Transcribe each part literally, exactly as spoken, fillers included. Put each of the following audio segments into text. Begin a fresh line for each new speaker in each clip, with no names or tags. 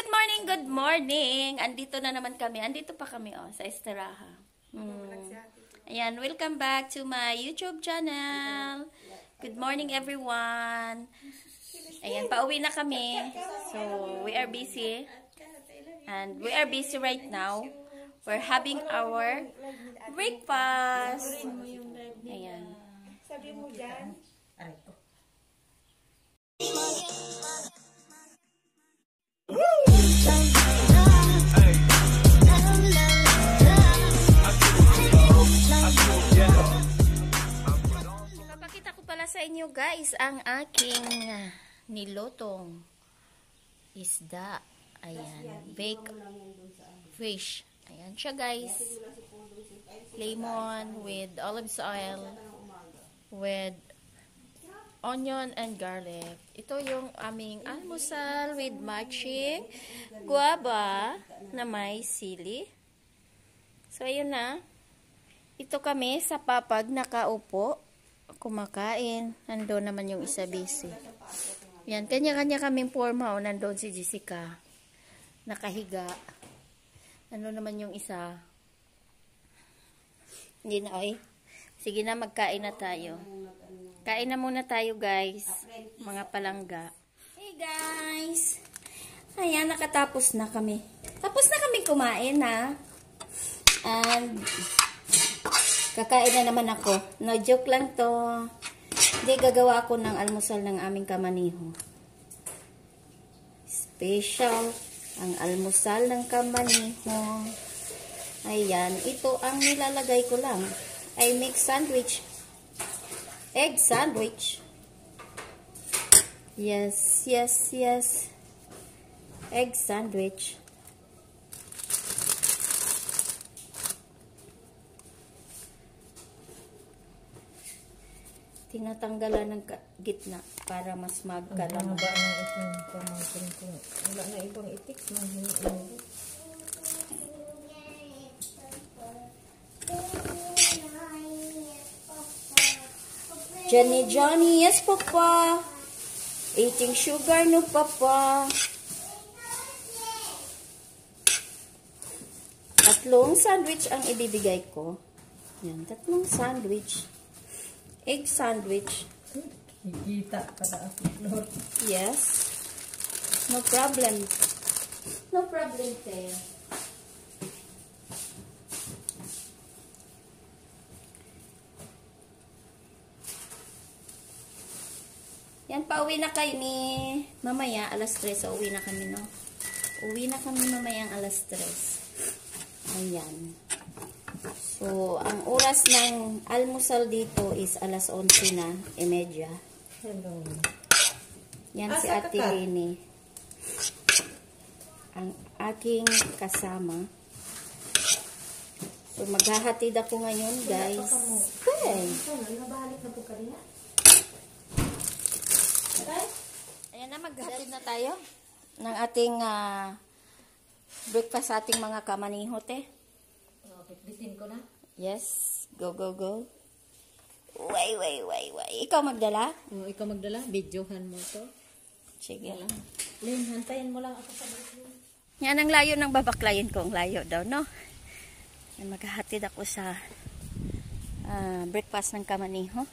good morning, good morning. Andito na naman kami. Andito pa kami oh, sa Esteraha. Hmm. Ayan, welcome back to my YouTube channel. Good morning everyone. Ayan, pauwi na kami. So, we are busy. And we are busy right now. We're having our breakfast. Ayan.
Sabi mo dyan.
Papakita ko pala sa inyo guys ang aking nilotong isda. Ayan, baked fish. Ayan siya guys. Lemon with olive oil with onion and garlic. Ito yung aming almusal with matching guava na may sili. So, ayun na. Ito kami sa papag nakaupo. Kumakain. Nandun naman yung isa busy. Yan. Kanya-kanya kaming forma. O, nandun si Jessica. Nakahiga. Nandun naman yung isa. Hindi na, oy. Sige na, magkain na tayo. Kain na muna tayo guys, mga palangga. Hey guys! Ayan, nakatapos na kami. Tapos na kami kumain ha. And, kakain na naman ako. No joke lang to. Hindi, gagawa ako ng almusal ng aming kamaniho. Special ang almusal ng kamaniho. Ayan, ito ang nilalagay ko lang. I make sandwich. Egg sandwich. Yes, yes, yes. Egg sandwich. Tinatanggalan ng gitna para mas magkalang.
Ang haba ng itong pamangkin ko. Wala na ibang itik. Mahina.
Johnny, Johnny, yes, Papa. Eating sugar, no, Papa. Tatlong sandwich ang ibibigay ko. Yan, tatlong sandwich. Egg sandwich.
Higita para upload.
Yes. No problem. No problem, te. Yan, pauwi na kayo ni mamaya, alas tres. So, uwi na kami, no? Uwi na kami mamayang alas tres. Ayan. So, ang oras ng almusal dito is alas onse na, e medya.
Hello.
Yan si Ate Lini. Ang aking kasama. So, maghahatid ako ngayon, guys. Okay.
Nabalik na po kanina.
Ayan na, maghatid na tayo ng ating uh, breakfast sa ating mga kamanihote.
Bitbitin ko na.
Yes. Go, go, go. Way, way, way, way. Ikaw magdala?
O, ikaw magdala. Videohan mo to.
Sige lang.
Lynn, hantayin mo lang ako sa breakfast.
Yan ang layo ng babaklayin ko. Ang layo daw, no? Yan, maghahatid ako sa uh, breakfast ng kamaniho.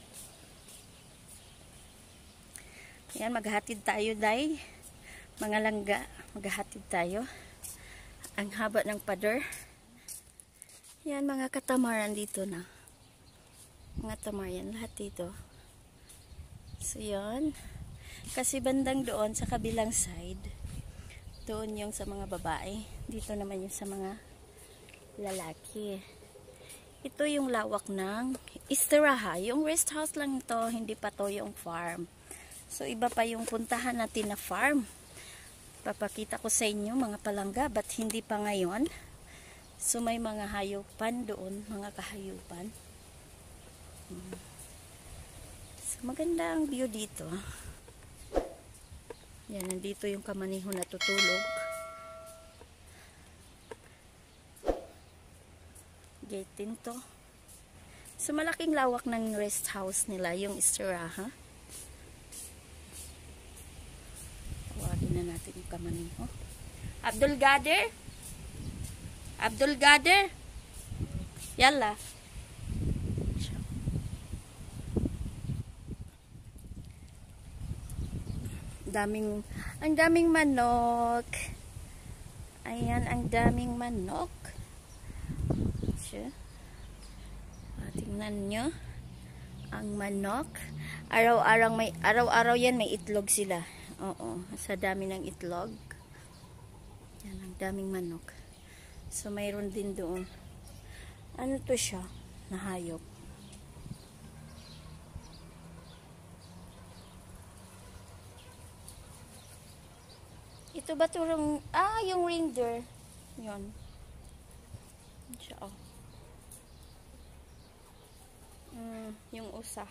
Yan, maghahatid tayo, day. Mga langga, maghahatid tayo. Ang haba ng pader. Yan, mga katamaran dito na. Mga tamaran, lahat dito. So, yan. Kasi bandang doon, sa kabilang side, doon yung sa mga babae. Dito naman yung sa mga lalaki. Ito yung lawak ng Esteraha. Yung rest house lang ito, hindi pa to yung farm. So, iba pa yung puntahan natin na farm. Papakita ko sa inyo, mga palangga, ba't hindi pa ngayon? So, may mga hayupan doon, mga kahayupan. Hmm. So, maganda ang view dito. Yan, nandito yung kamaniho na tutulog. Gate din to. So, malaking lawak ng rest house nila, yung Esteraha. Tawagin na natin yung kamaniho. Abdul Gader? Abdul Gader? Yalla. Daming, ang daming manok. Ayan, ang daming manok. Siya. Tingnan nyo. Ang manok. Araw-araw may, araw-araw yan may itlog sila. Oo, sa dami ng itlog. Yan, ang daming manok. So, mayroon din doon. Ano to siya? Nahayop. Ito ba turong, ah, yung reindeer. Yun. Siya, oh. Mm, yung usa.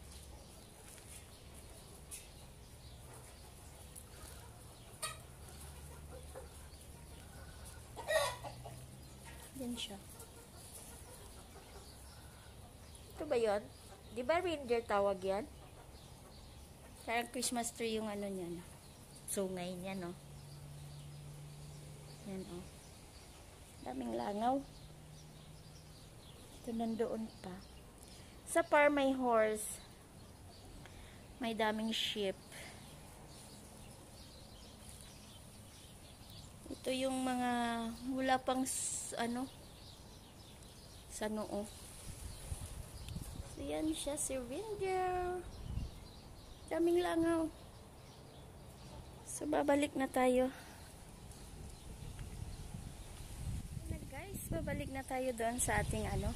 Yan siya. Ito ba yun? Di ba reindeer tawag yan? Parang Christmas tree yung ano niyan. Sungay niya, no? Yan, oh. Daming langaw. Ito nandoon pa. Sa farm may horse. May daming sheep. Ito yung mga wala pang ano sa noo. So yan siya, si reindeer. Daming langaw. So babalik na tayo. Na guys, babalik na tayo doon sa ating ano.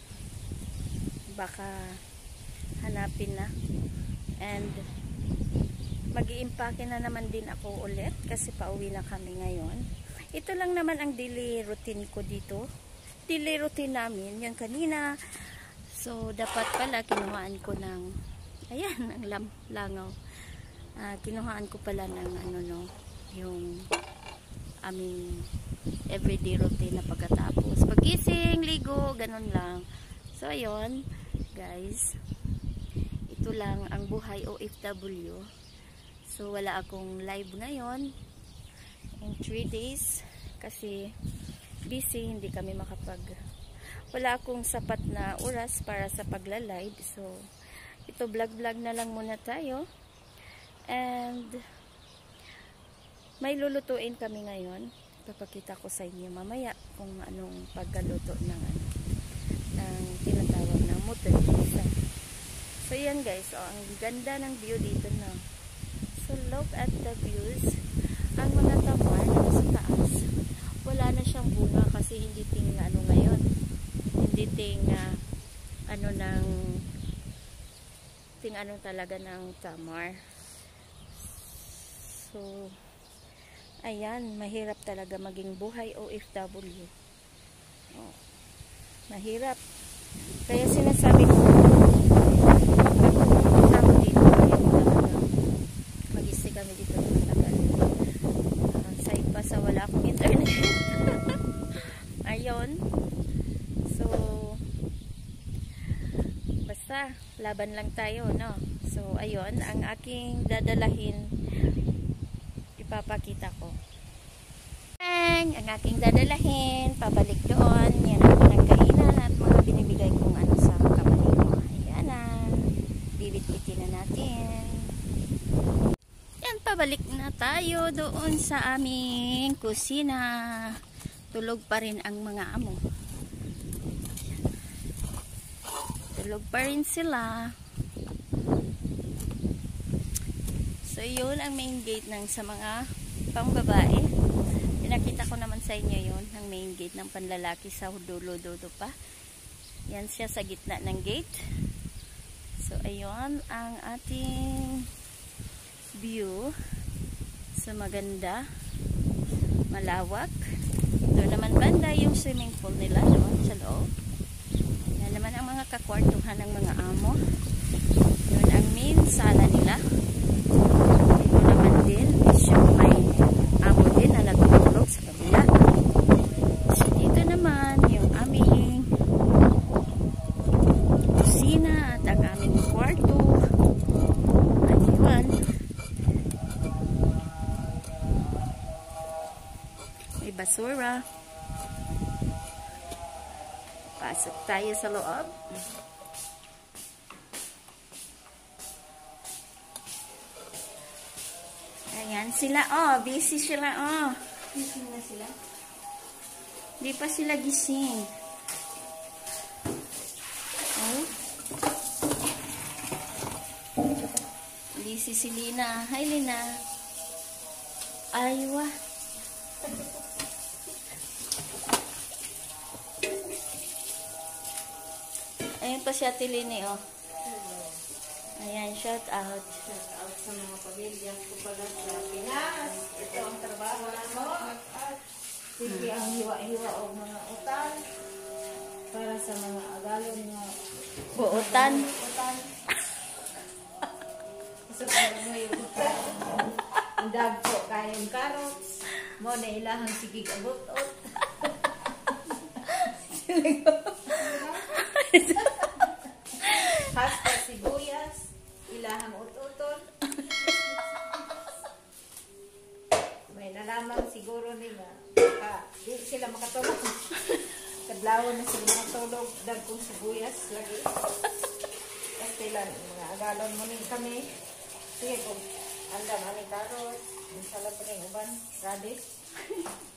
Baka hanapin na. And mag-iimpake na naman din ako ulit kasi pauwi na kami ngayon. Ito lang naman ang daily routine ko dito. Daily routine namin, yan kanina. So, dapat pala kinuhaan ko ng, ayan, ang lam, langaw. Uh, kinuhaan ko pala ng, ano no, yung aming everyday routine na pagkatapos. Pagising, ligo, ganun lang. So, ayun, guys. Ito lang ang buhay O F W. So, wala akong live ngayon in three days kasi busy, hindi kami makapag wala akong sapat na oras para sa pagla-live. So, ito vlog-vlog na lang muna tayo. And may lulutuin kami ngayon. Papakita ko sa inyo mamaya kung anong pagkaluto ng ano, ng tinatawag na motorisa. So, yan guys. Oh, ang ganda ng view dito na. So, look at the views. Ang mga tamar na sa taas, wala na siyang bunga kasi hindi ting ano ngayon. Hindi ting uh, ano ng ting ano talaga ng tamar. So, ayan, mahirap talaga maging buhay O F W. Oh, mahirap. Kaya sinasabi ko, kami dito matagal. Uh, side pa sa wala akong internet. Ayun. So, basta, laban lang tayo, no? So, ayun, ang aking dadalahin, ipapakita ko. Ang, ang aking dadalahin, pabalik doon. Yan ang pinagkainan at mga binibigay kong ano sa kapatid ko. Ayan na. Bibit-bitin na natin. Pabalik na tayo doon sa aming kusina. Tulog pa rin ang mga amo. Tulog pa rin sila. So, yun ang main gate ng sa mga pangbabae. Pinakita ko naman sa inyo yun, ang main gate ng panlalaki sa dulo-dulo pa. Yan siya sa gitna ng gate. So, ayun ang ating view. So, maganda, malawak. Doon naman banda yung swimming pool nila doon sa loob. Yan naman ang mga kakwartuhan ng mga amo. Doon ang main sala nila. Ito naman din is yung may amo din na natutulog sa kabila. So, dito naman yung aming kusina at ang aming kwarto. Ayun. May basura. Pasok tayo sa loob. Ayan sila, oh. Busy sila, oh. Gising na sila. Di pa sila gising. Oh. Busy si Lina. Hi, Lina. Aywa. Ayan pa si Ate Lini, oh. Ayan, shout out.
Shout out sa mga pamilya ko pala sa Pinas. Ito ang trabaho mo. Sige ang hiwa-hiwa o mga utan. Para sa mga agalon nga
Buutan.
utan. Sa mga may utan. Ang dagpo kayong carrots. Mo na ilahang sigig abot-ot. Hasta sibuyas. Ilahang ut-uton. May nalaman siguro nila. Baka di sila makatulog. Kadlaw na sila makatulog. Dagkong sibuyas lagi. Kasi lang, mga agalon mo rin kami. Sige kung andam ani karot. Insala pa rin uban. Radish.